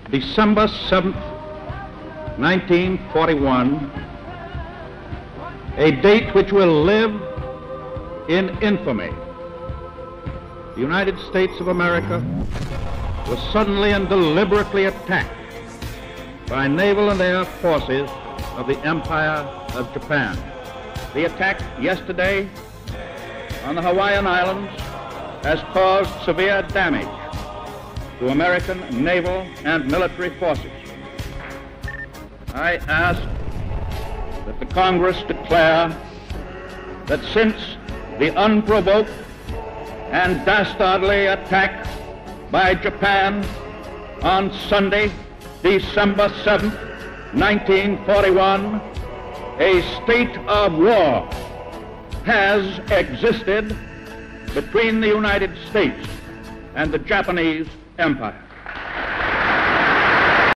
December 7th, 1941, a date which will live in infamy. The United States of America was suddenly and deliberately attacked by naval and air forces of the Empire of Japan. The attack yesterday on the Hawaiian Islands has caused severe damage to American naval and military forces. I ask that the Congress declare that since the unprovoked and dastardly attack by Japan on Sunday, December 7th, 1941, a state of war has existed between the United States and the Japanese Empire.